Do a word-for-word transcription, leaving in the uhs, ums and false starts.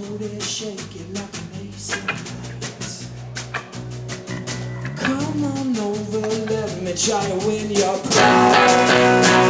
booty shaking like an ace of lights. Come on over, let me try to win your pride.